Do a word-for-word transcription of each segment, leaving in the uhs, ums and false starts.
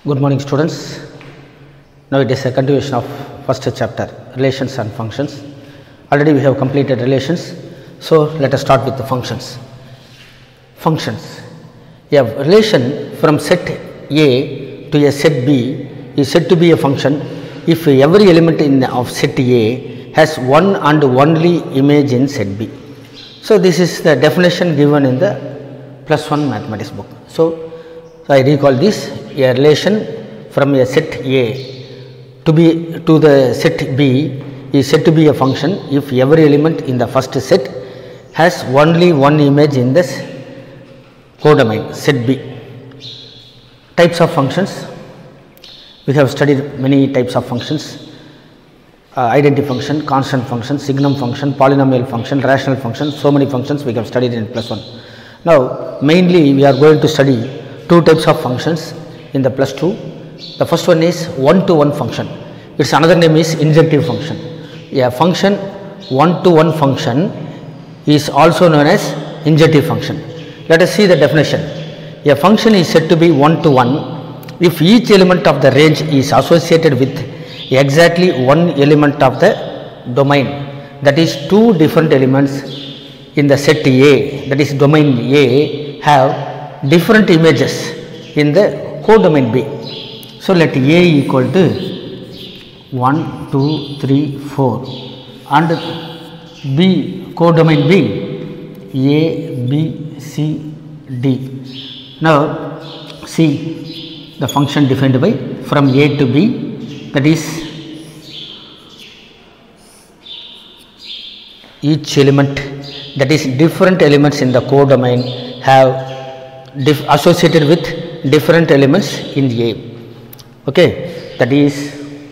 Good morning, students. Now it is a continuation of first chapter, relations and functions. Already we have completed relations, so let us start with the functions. Functions. A relation from set A to a set B is said to be a function if every element in of set A has one and only image in set B. So this is the definition given in the plus one mathematics book. So I recall this: a relation from a set A to be to the set B is said to be a function if every element in the first set has only one image in this codomain set B. Types of functions. We have studied many types of functions: uh, identity function, constant function, signum function, polynomial function, rational function. So many functions we have studied in plus one. Now mainly we are going to study two types of functions in the plus two. The first one is one to one function. Its another name is injective function. A function one to one function is also known as injective function. Let us see the definition. A function is said to be one to one if each element of the range is associated with exactly one element of the domain. That is, two different elements in the set A, that is domain A, have different images in the codomain B. So let A equal to one, two, three, four and B, codomain B, A, B, C, D. Now see the function defined by from A to B, that is each element, that is different elements in the codomain have Dif associated with different elements in A. Okay, that is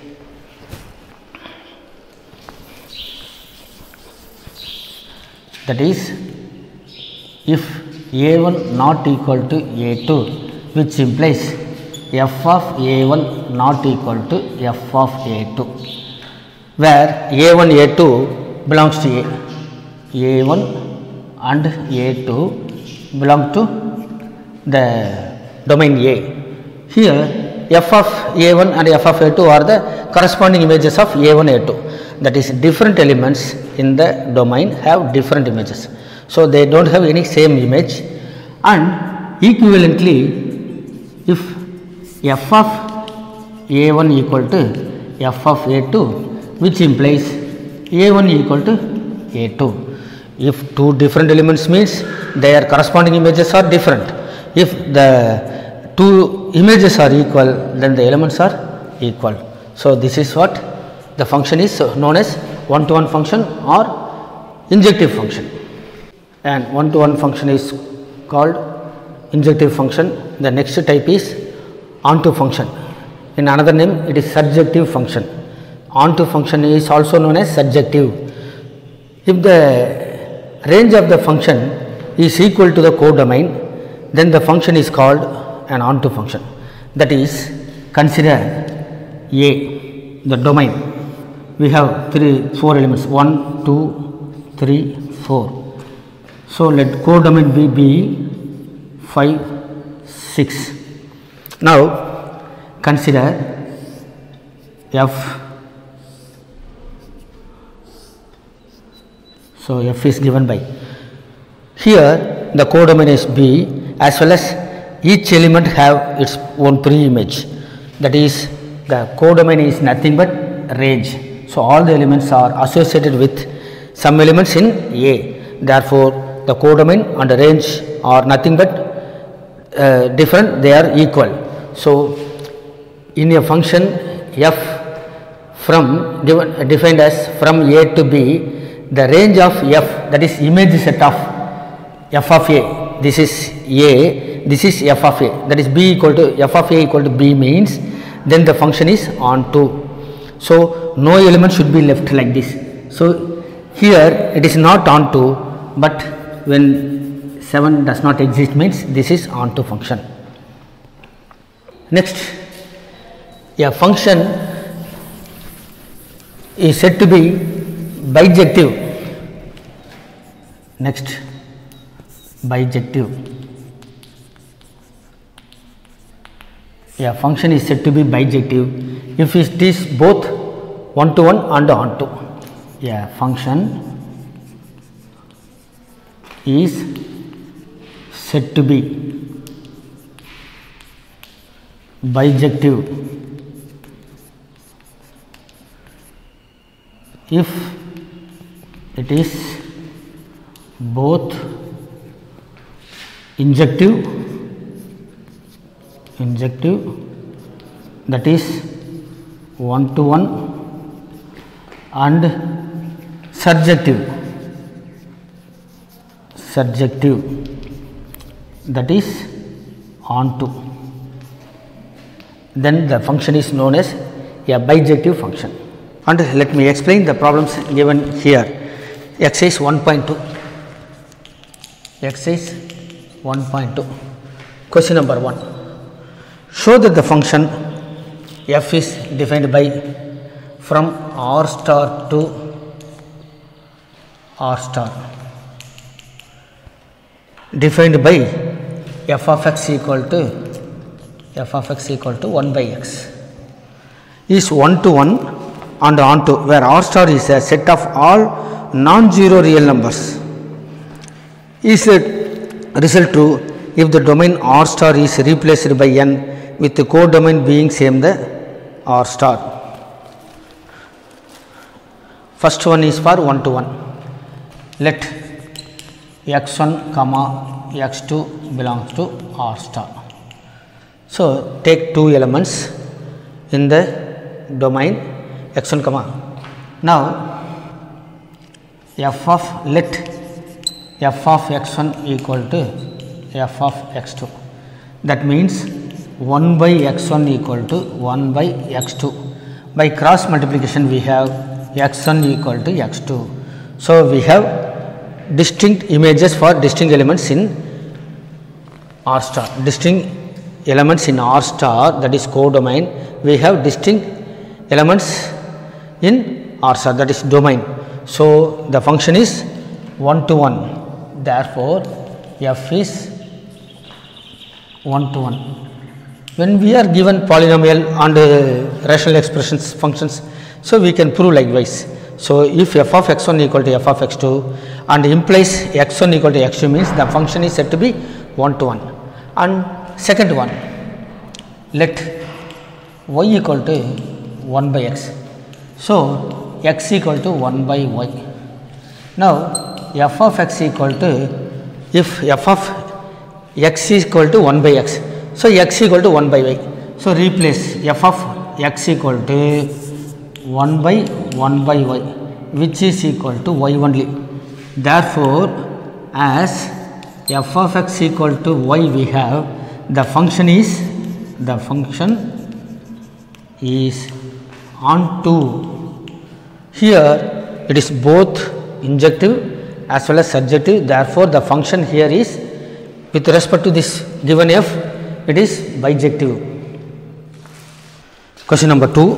that is if A one not equal to A two, which implies f of A one not equal to f of A two, where A one A two belongs to A, A one and A two belong to the domain A. Here f of A one and f of A two are the corresponding images of A one A two, that is different elements in the domain have different images, so they do not have any same image. And equivalently, if f of A one equal to f of A two, which implies A one equal to A two, if two different elements means their corresponding images are different. If the two images are equal, then the elements are equal. So this is what the function is known as one to one function or injective function. And one to one function is called injective function. The next type is onto function. In another name, it is surjective function. Onto function is also known as surjective. If the range of the function is equal to the codomain, then the function is called an onto function. That is, consider A, the domain. We have three, four elements: one, two, three, four. So let codomain be be five, six. Now consider F. So F is given by, here the codomain is B, as well as each element have its own pre-image, that is the codomain is nothing but range. So all the elements are associated with some elements in A. Therefore the codomain and the range are nothing but uh, different, they are equal. So in a function f from given defined as from A to B, the range of f, that is image set of f of A, this is A, this is f of A, that is B equal to f of A equal to B means then the function is onto. So no element should be left like this. So here it is not onto, but when seven does not exist means this is onto function. Next, a function is said to be bijective. Next, bijective. a function is said to be bijective if it is both one to one and on to. A function is said to be bijective if it is both injective injective that is one to one and surjective surjective that is on to, then the function is known as a bijective function. And let me explain the problems given here. Exercise one point two. Exercise one point two. Question number one. Show that the function f is defined by from r star to r star, defined by f of x equal to f of x equal to one by x, is one to one and on to, where r star is a set of all non-zero real numbers. Is the result true if the domain r star is replaced by n with the codomain being same the r star? First one is for one to one. Let x one comma x two belongs to r star. So take two elements in the domain x one comma. Now f of let f of x one equal to f of x two. That means one by x one equal to one by x two. By cross multiplication we have x one equal to x two. So we have distinct images for distinct elements in R star. Distinct elements in R star, that is codomain. We have distinct elements in R star, that is domain. So the function is one to one. Therefore f is one to one. When we are given polynomial and uh, rational expressions functions, so we can prove likewise. So if f of x one equal to f of x two and implies x one equal to x two, means the function is said to be one to one. And second one, let y equal to one by x. So x equal to one by y. Now f of x equal to, if f of x is equal to one by x, so x equal to one by y. So replace f of x equal to one by one by y, which is equal to y only. Therefore as f of x equal to y, we have the function is the function is onto. Here it is both injective as well as surjective. Therefore the function here is, with respect to this given f, it is bijective. Question number two.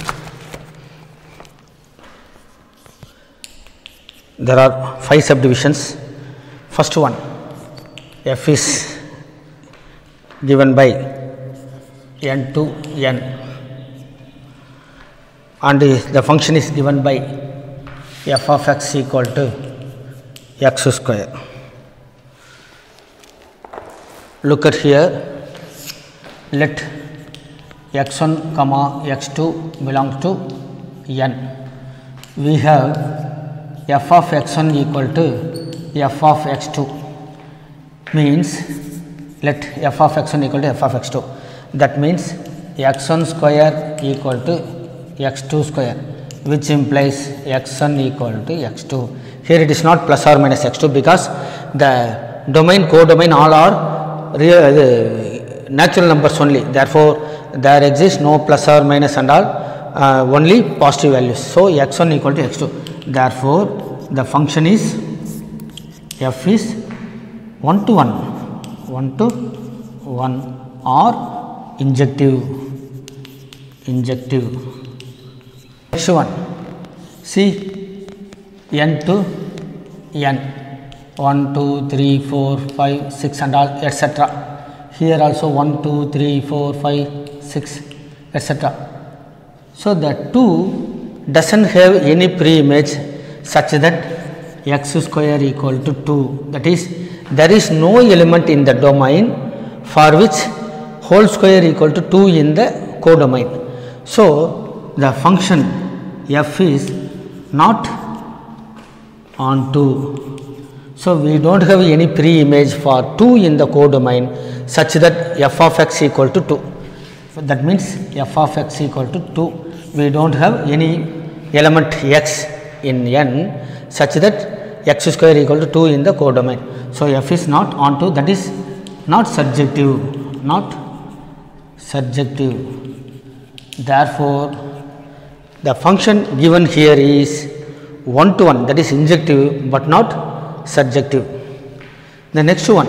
There are five subdivisions. First one, f is given by n to n and the function is given by f of x equal to x square. Look at here. Let x one comma x two belongs to n. We have f of x one equal to f of x two, means let f of x one equal to f of x two. That means x one square equal to x two square, which implies x one equal to x two. Here it is not plus or minus x two, because the domain, codomain all are real uh, natural numbers only. Therefore there exists no plus or minus and all, uh, only positive values. So x one equal to x two. Therefore the function is f is one to one, one to one or injective, injective. Next one, see n to n, one, two, three, four, five, six and all, et cetera. here also one, two, three, four, five, six, et cetera. So, the two does not have any pre-image such that x square equal to two, that is there is no element in the domain for which whole square equal to two in the codomain. So, the function f is not on two. So, we do not have any pre-image for two in the codomain such that f of x equal to two. So, that means f of x equal to two. We do not have any element x in n such that x square equal to two in the codomain. So, f is not on two, that is not surjective, not surjective. Therefore, the function given here is one to one, that is injective but not surjective. The next one,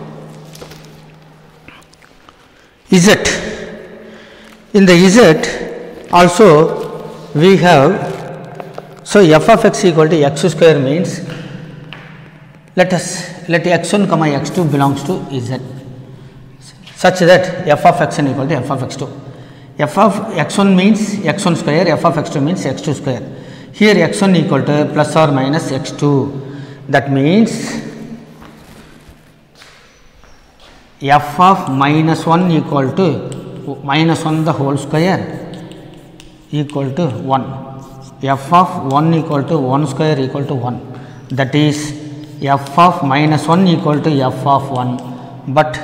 z. In the z also we have, so f of x equal to x square means let us let x one comma x two belongs to z such that f of x one equal to f of x two. F of x one means x one square, f of x two means x two square. Here x one equal to plus or minus x two. That means f of minus one equal to minus one the whole square equal to one. F of one equal to one square equal to one. That is f of minus one equal to f of one, but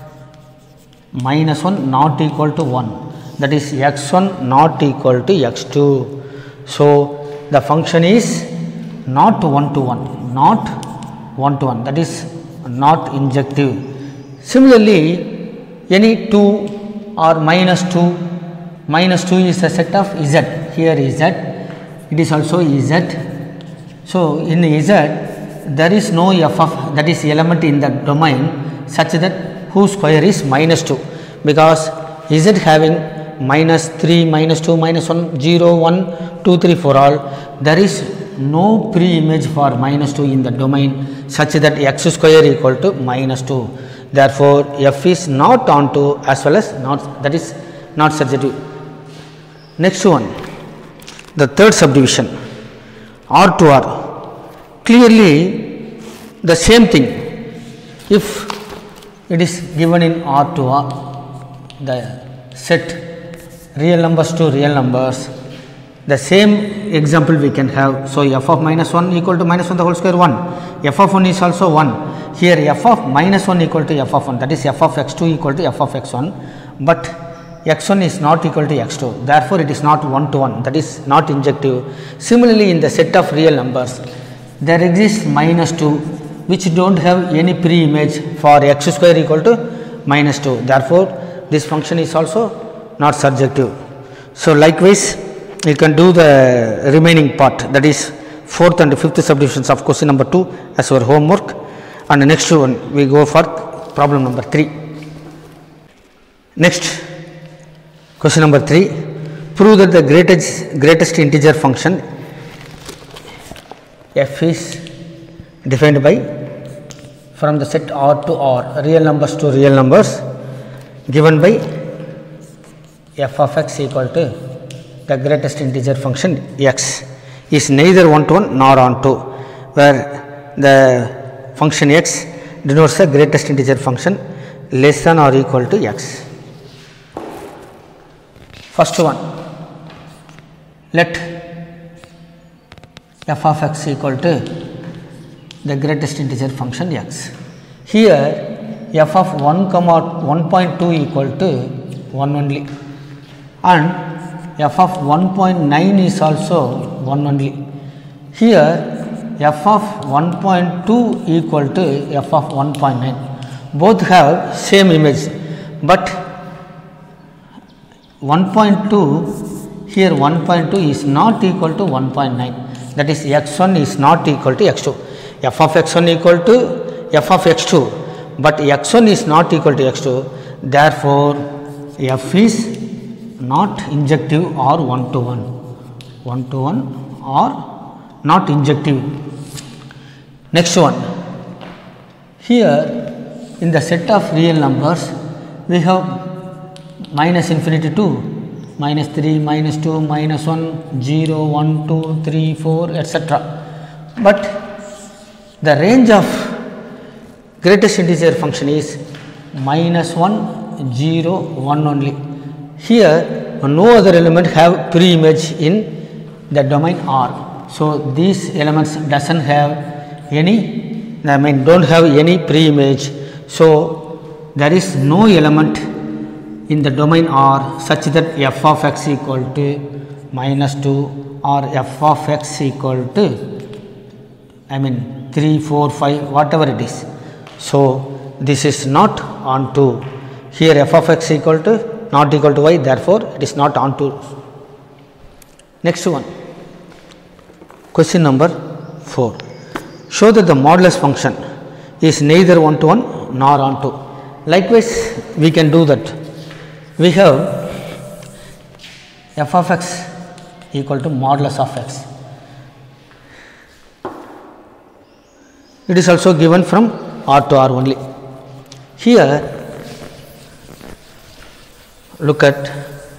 minus one not equal to one. That is x one not equal to x two. So, the function is not one to one, not one to one, that is not injective. Similarly, any two or minus two, minus two is a set of z, here z, it is also z. So, in z there is no f of, that is element in the domain such that whose square is minus two, because z having minus three, minus two, minus one, zero, one, two, three for all, there is no pre-image for minus two in the domain such that x square equal to minus two. Therefore, f is not on two as well as not, that is not surjective. Next one, the third subdivision, R to R. Clearly, the same thing. If it is given in R to R, the set real numbers to real numbers, the same example we can have. So, f of minus one equal to minus one the whole square one, f of one is also one. Here f of minus one equal to f of one, that is f of x two equal to f of x one, but x one is not equal to x two. Therefore, it is not one to one, that is not injective. Similarly, in the set of real numbers, there exists minus two which do not have any pre-image for x square equal to minus two. Therefore, this function is also not surjective. So, likewise you can do the remaining part, that is fourth and fifth subdivisions of question number two as your homework, and the next one we go for problem number three. Next, question number three, prove that the greatest greatest integer function f is defined by from the set R to R, real numbers to real numbers, given by f of x equal to the greatest integer function x is neither one to one nor on two, where the function x denotes the greatest integer function less than or equal to x. First one, let f of x equal to the greatest integer function x. Here f of one comma one point two equal to one only, and f of one point nine is also one only. Here f of one point two equal to f of one point nine, both have same image, but one point two, here one point two is not equal to one point nine, that is x one is not equal to x two. F of x one equal to f of x two, but x one is not equal to x two. Therefore, f is not injective or one to one, one to one or not injective. Next one, here in the set of real numbers we have minus infinity to minus three, minus two, minus one, zero, one, two, three, four, et cetera. But the range of greatest integer function is minus one, zero, one only. Here no other element have pre-image in the domain R. So, these elements doesn't have any, I mean don't have any pre-image. So, there is no element in the domain R such that f of x equal to minus two or f of x equal to, I mean three, four, five, whatever it is. So, this is not onto, here f of x equal to not equal to y, therefore, it is not onto. Next one, question number four. Show that the modulus function is neither one to one nor onto. Likewise, we can do that. We have f of x equal to modulus of x. It is also given from R to R only. Here, look at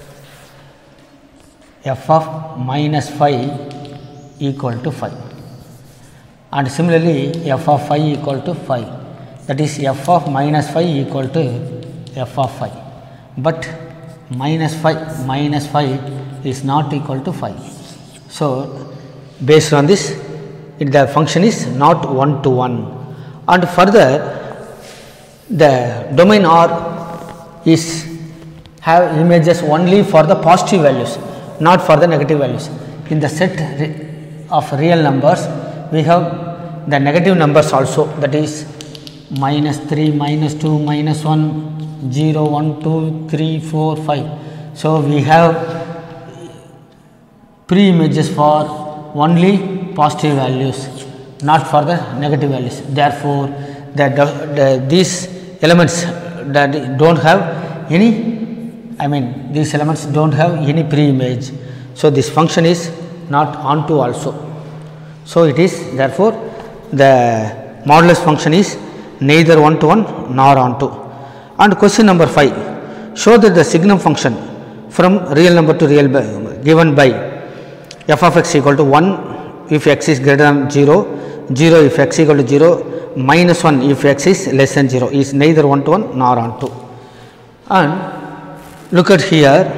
f of minus five equal to five, and similarly f of five equal to five, that is f of minus five equal to f of five, but minus five minus five is not equal to five. So, based on this, it, the function is not one to one, and further the domain R is have images only for the positive values, not for the negative values. In the set of real numbers, we have the negative numbers also, that is minus three, minus two, minus one, zero, one, two, three, four, five. So, we have pre-images for only positive values, not for the negative values. Therefore, the, the, these elements that don't have any, I mean these elements don't have any pre-image. So, this function is not onto also. So, it is therefore, the modulus function is neither one to one nor onto. And question number five, show that the signum function from real number to real by, given by f of x equal to one if x is greater than zero, zero if x equal to zero, minus one if x is less than zero is neither one to one nor onto. And look at here,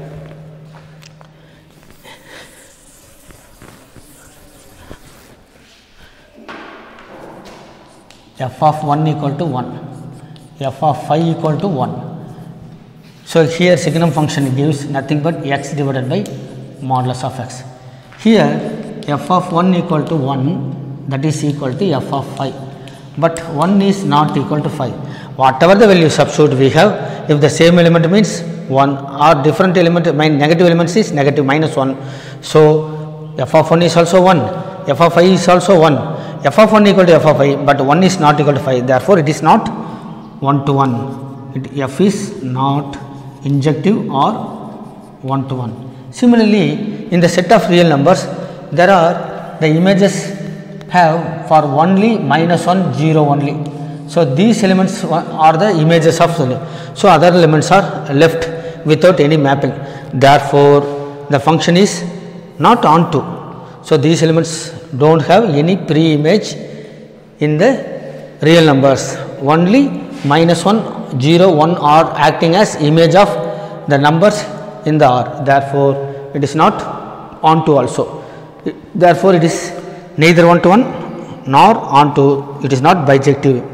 f of one equal to one, f of five equal to one. So, here signum function gives nothing but x divided by modulus of x. Here f of one equal to one, that is equal to f of five, but one is not equal to five. Whatever the value substitute we have, if the same element means one or different element, negative elements is negative minus one. So, f of one is also one, f of five is also one, f of one equal to f of five, but one is not equal to five, therefore, it is not one to one, it, f is not injective or one to one. Similarly, in the set of real numbers, there are the images have for only minus one, zero only. So, these elements are the images of only. So, other elements are left without any mapping. Therefore, the function is not onto. So, these elements do not have any pre-image in the real numbers, only minus one, zero, one are acting as image of the numbers in the R. Therefore, it is not onto also. Therefore, it is neither one to one nor onto, it is not bijective.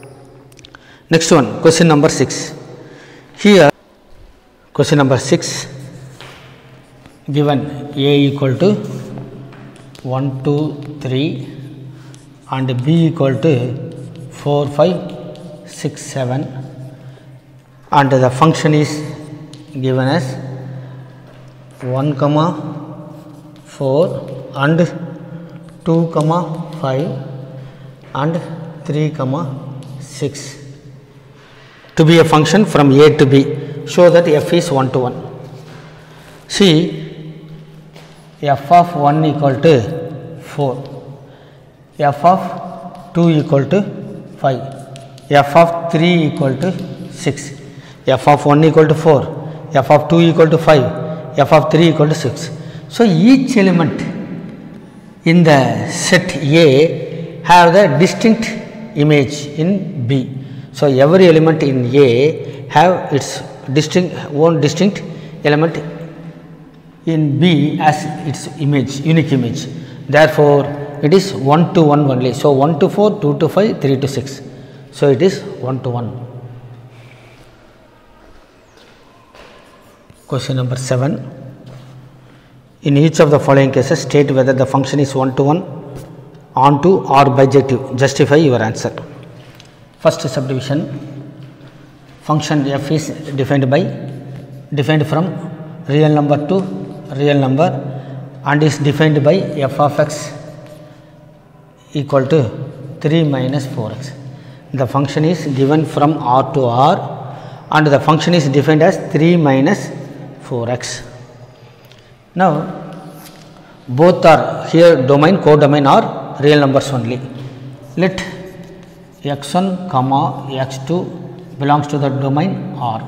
Next one, question number six. Here, question number six, given A equal to one, two, three and B equal to four, five, six, seven, and the function is given as one comma four and two comma five and three comma six to be a function from A to B. Show that f is one to one. See, f of one equal to four, f of two equal to five, f of three equal to six. f of one equal to four, f of two equal to five, f of three equal to six. So, each element in the set A have the distinct image in B. So, every element in A have its distinct one distinct element in B as its image, unique image. Therefore, it is one to one only. So, one to four, two to five, three to six. So, it is one to one. Question number seven. In each of the following cases, state whether the function is one to one, onto or bijective. Justify your answer. First subdivision, function f is defined by defined from real number to real number and is defined by f of x equal to three minus four x. The function is given from R to R and the function is defined as three minus four x. Now, both are here domain, codomain are real numbers only. Let x one comma x two belongs to the domain R.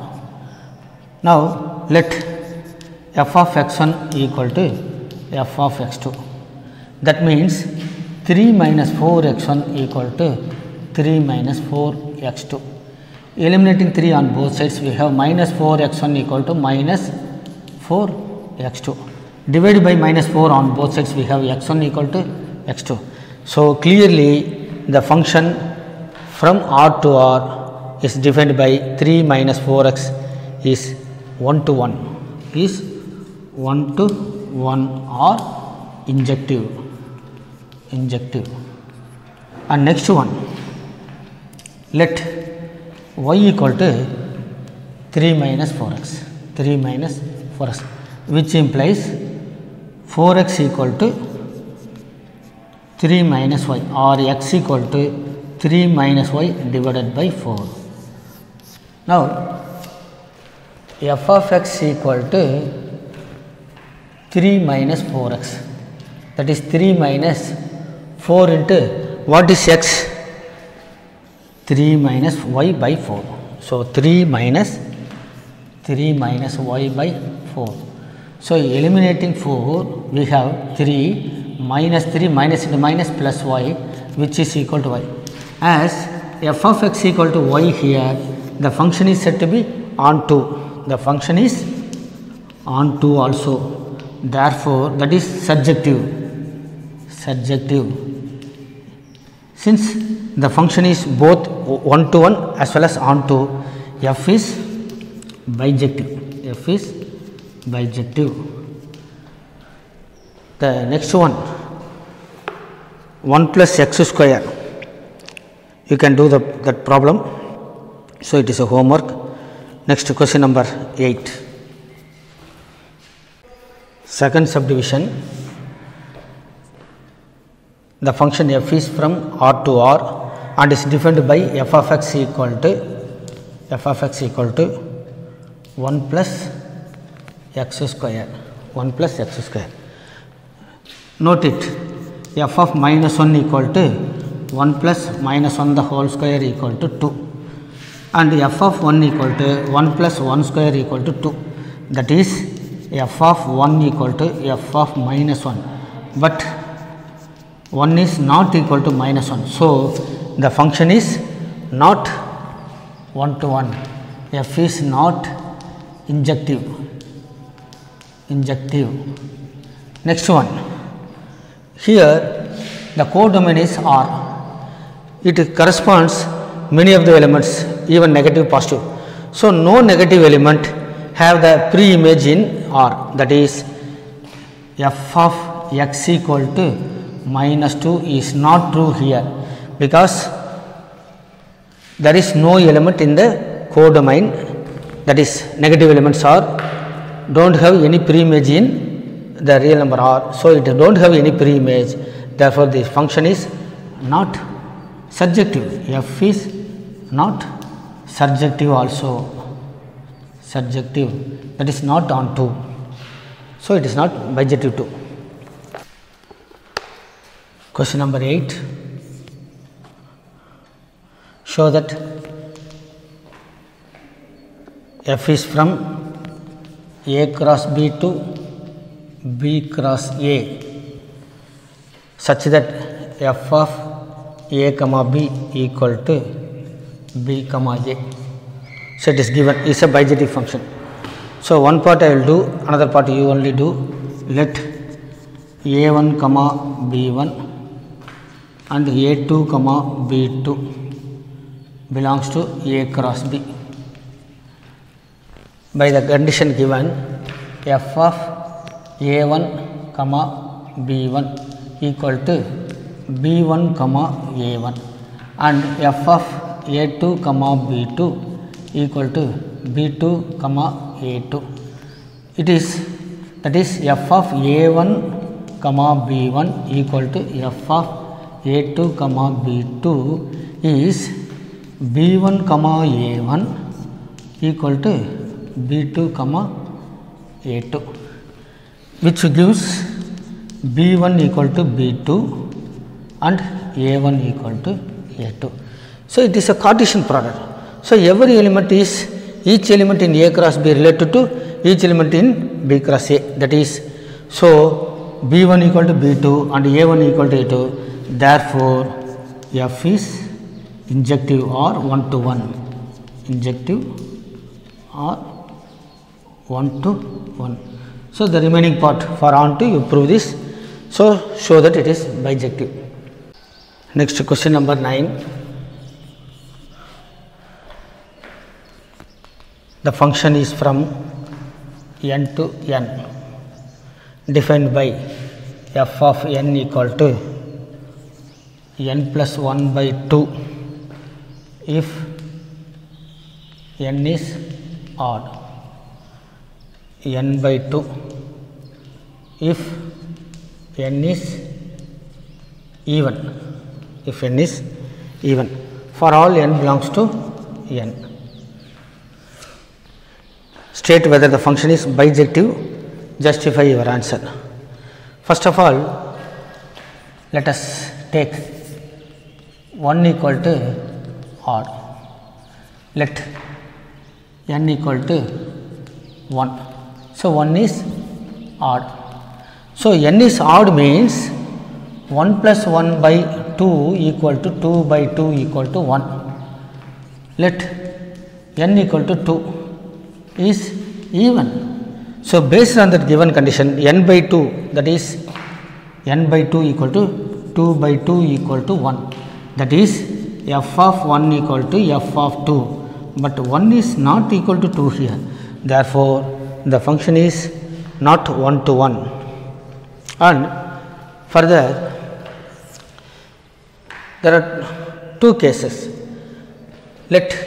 Now, let f of x one equal to f of x two. That means three minus four x one equal to three minus four x two. Eliminating three on both sides, we have minus four x one equal to minus four x two. Divided by minus four on both sides, we have x one equal to x two. So, clearly the function from R to R is defined by three minus four x is one to one, is one to one or injective, injective. And next one, let y equal to three minus four x, three minus four x, which implies four x equal to three minus y or x equal to three minus y divided by four. Now, f of x equal to three minus four x, that is three minus four into what is x? three minus y by four. So, three minus three minus y by four. So, eliminating four, we have three minus three minus into minus plus y, which is equal to y. As f of x equal to y here, the function is said to be onto. The function is onto also. Therefore, that is surjective. Surjective. Since the function is both one to one as well as onto, f is bijective. F is bijective. The next one, one plus x square. You can do the, that problem. So, it is a homework. Next, question number eight. Second subdivision, the function f is from R to R and is defined by f of x equal to f of x equal to one plus x square, one plus x square. Note it, f of minus one equal to one plus minus one the whole square equal to two, and f of one equal to one plus one square equal to two, that is f of one equal to f of minus one, but one is not equal to minus one. So, the function is not one to one, f is not injective, injective. Next one, here the codomain is R. It corresponds many of the elements, even negative, positive. So, no negative element have the pre-image in R, that is f of x equal to minus two is not true here, because there is no element in the codomain, that is negative elements are do not have any pre-image in the real number R. So, it do not have any pre-image, therefore, this function is not surjective, f is not surjective also, surjective, that is not onto. So, it is not bijective too. Question number eight, show that f is from A cross B to B cross A such that f of A comma B equal to B comma A. So it is given, is a bijective function. So one part I will do, another part you only do. Let A one comma B one and A two comma B two belongs to A cross B. By the condition given, f of A one comma B one equal to B one comma A one and f of A two comma B two equal to B two comma A two. It is, that is f of A one comma B one equal to f of A two comma B two is B one comma A one equal to B two comma A two, which gives B one equal to B two and A one equal to A two. So it is a Cartesian product. So every element is, each element in A cross B related to each element in B cross A, that is, so B one equal to B two and A one equal to A two, therefore f is injective or one to one, injective or one to one. So the remaining part for on to you prove this, so show that it is bijective. Next question number nine. The function is from n to n, defined by f of n equal to n plus one by two if n is odd, n by two if n is even, if n is even, for all n belongs to n. State whether the function is bijective, justify your answer. First of all, let us take one equal to odd, let n equal to one. So one is odd. So n is odd means one plus one by two equal to two by two equal to one. Let n equal to two is even. So based on that given condition, n by two, that is n by two equal to two by two equal to one, that is f of one equal to f of two, but one is not equal to two here, therefore the function is not one to one. And further, there are two cases. Let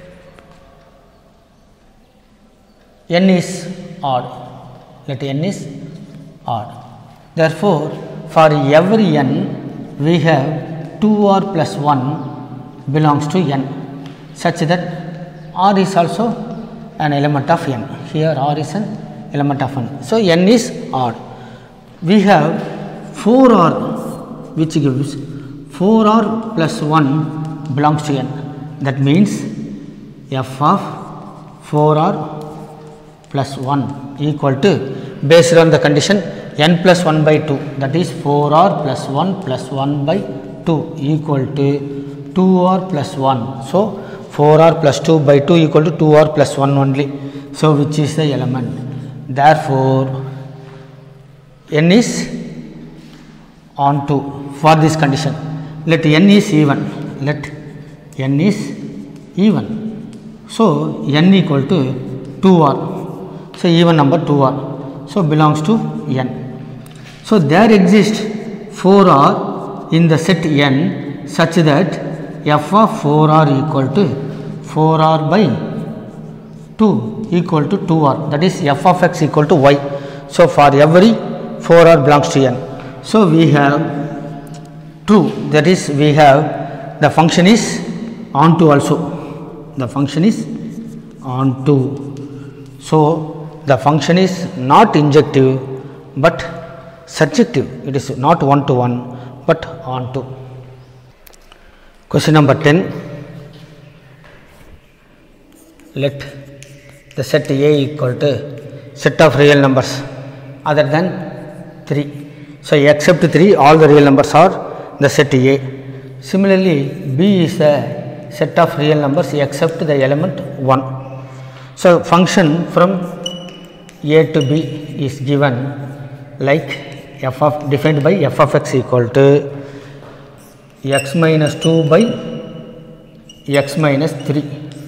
n is odd, let n is odd. Therefore, for every n we have two r plus one belongs to n, such that r is also an element of n. Here r is an element of n. So n is odd. We have four r, which gives four r plus one belongs to n. That means f of four r plus one equal to, based on the condition n plus one by two, that is four r plus one plus one by two equal to two r plus one. So four r plus two by two equal to two r plus one only. So which is the element? Therefore n is on two for this condition. Let n is even, let n is even. So n equal to two r. So even number two r, so belongs to n. So there exists four r in the set n such that f of four r equal to four r by two equal to two r, that is f of x equal to y. So for every four r belongs to n. So we have true, that is we have the function is onto also, the function is onto. So the function is not injective but surjective, it is not one to one but onto. Question number ten. Let the set A equal to set of real numbers other than three. So, except three, all the real numbers are the set A. Similarly, B is a set of real numbers except the element one. So, function from A to B is given like f of defined by f of x equal to x minus two by x minus three.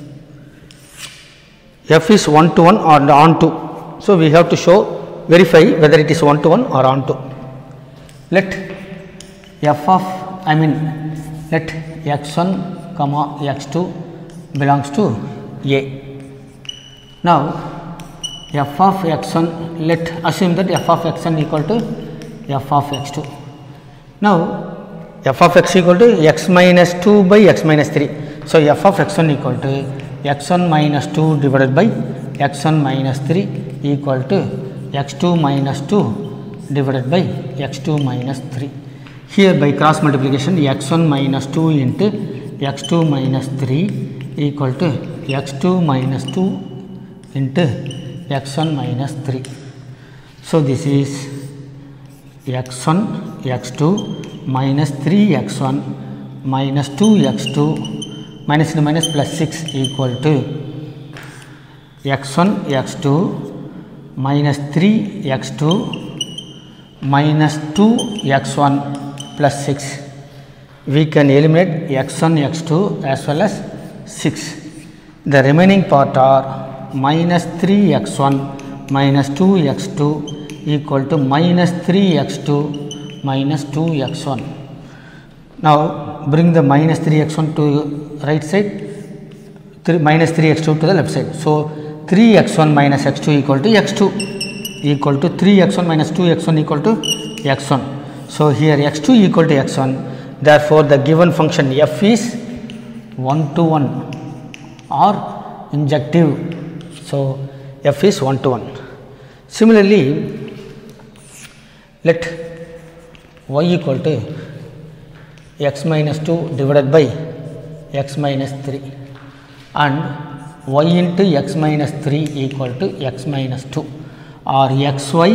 F is one to one or on to. So, we have to show verify whether it is one to one or on to. Let f of I mean let x one comma x two belongs to A. Now, f of x one, let assume that f of x one equal to f of x two. Now, f of x equal to x minus two by x minus three. So, f of x one equal to x one minus two divided by x one minus three equal to x two minus two divided by x two minus three. Here by cross multiplication x one minus two into x two minus three equal to x two minus two into x one minus three. So, this is x one x two minus three x one minus two x two minus into minus plus six equal to x one x two minus three x two minus two x one plus six. We can eliminate x one x two as well as six. The remaining part are minus three x one minus two x two equal to minus three x two minus two x one. Now, bring the minus three x one to right side, three, minus three x two to the left side. So, three x one minus x two equal to x two equal to three x one minus two x one equal to x one. So, here x two equal to x one, therefore, the given function f is one to one or injective. So, f is one to one. Similarly, let y equal to x minus two divided by x minus three and y into x minus three equal to x minus two or xy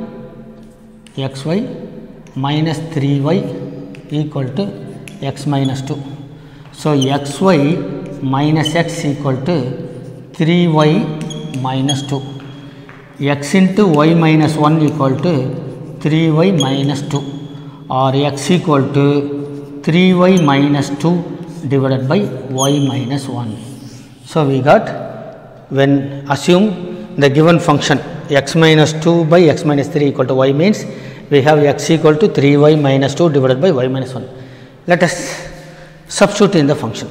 xy minus three y equal to x minus two. So, xy minus x equal to three y minus two, x into y minus one equal to three y minus two or x equal to three y minus two divided by y minus one. So, we got when assume the given function x minus two by x minus three equal to y means we have x equal to three y minus two divided by y minus one. Let us substitute in the function.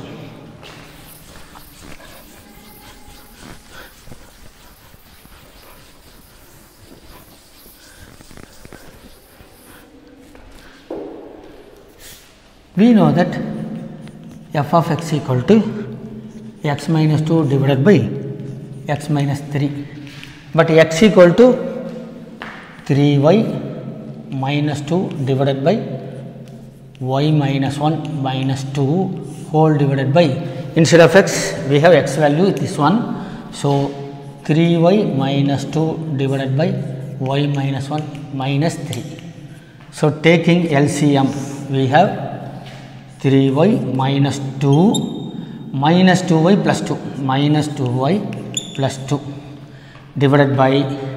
We know that f of x equal to x minus two divided by x minus three, but x equal to three y minus two divided by y minus one minus two whole divided by, instead of x we have x value this one. So, three y minus two divided by y minus one minus three. So, taking L C M we have three y minus two minus two y plus two minus two y plus two divided by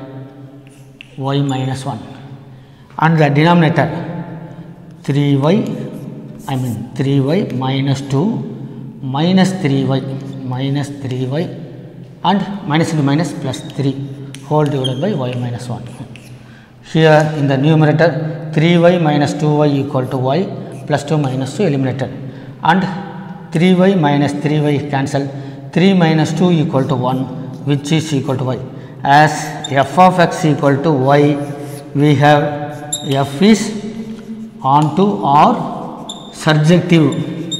y minus one and the denominator three y I mean three y minus two minus three y minus three y and minus into minus plus three whole divided by y minus one. Here in the numerator three y minus two y equal to y plus two minus two eliminated and three y minus three y cancel, three minus two equal to one which is equal to y. As f of x equal to y, we have f is onto or surjective,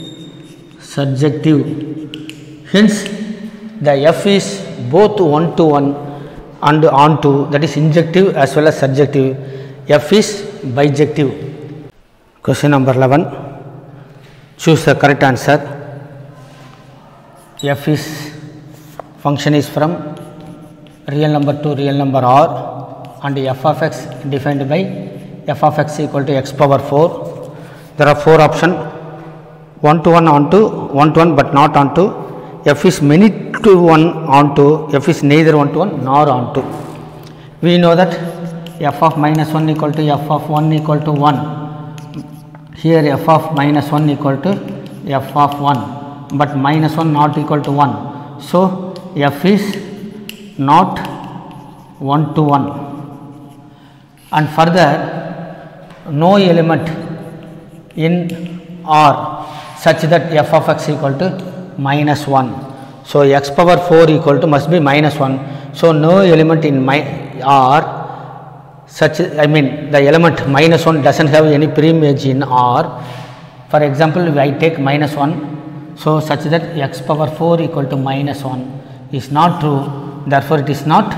surjective. Hence, the f is both one to one and onto, that is injective as well as surjective. F is bijective. Question number eleven, choose the correct answer. F is function is from real number to real number r, and f of x defined by f of x equal to x power four. There are four options, one to one onto, one to one but not onto, f is many to one onto, f is neither one to one nor onto. We know that f of minus one equal to f of one equal to one. Here f of minus one equal to f of one, but minus one not equal to one. So, f is not one to one, and further no element in R such that f of x equal to minus one. So, x power four equal to must be minus one. So, no element in my R such, I mean the element minus one does not have any preimage in R. For example, if I take minus one, so such that x power four equal to minus one is not true, therefore, it is not,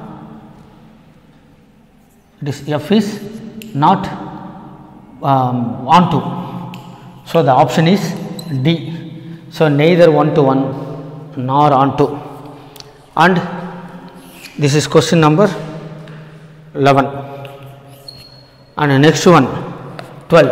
it is f is not um, onto. So, the option is D. So, neither one to one nor onto, and this is question number eleven, and the next one twelve.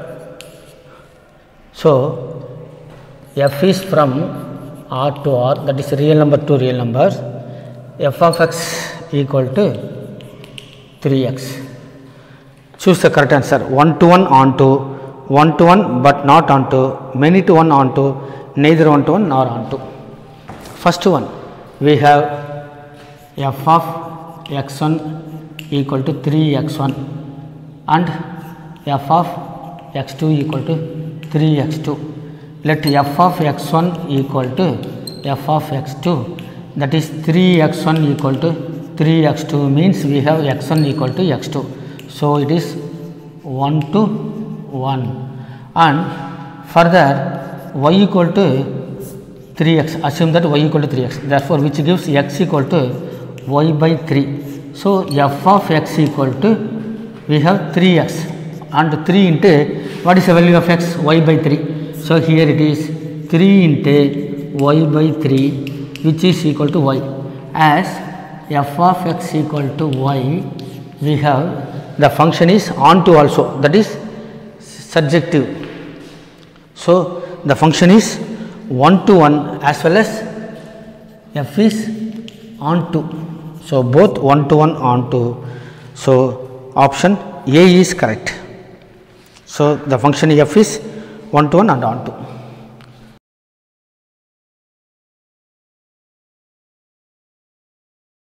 So, f is from R to R, that is real number to real numbers, f of x equal to three x. Choose the correct answer. One to one onto, one to one but not onto, many to one onto, neither one to one nor onto. First one, we have f of x one equal to three x one and f of x two equal to three x two. Let f of x one equal to f of x two, that is three x one equal to three x two, means we have x one equal to x two. So, it is one to one, and further y equal to three x, assume that y equal to three x, therefore, which gives x equal to y by three. So, f of x equal to, we have three x and three into, what is the value of x? Y by three. So, here it is three into y by three, which is equal to y. As f of x equal to y, we have the function is onto also, that is surjective. So, the function is one to one as well as f is onto. So, both one to one onto. So, option A is correct. So, the function f is one to one and onto.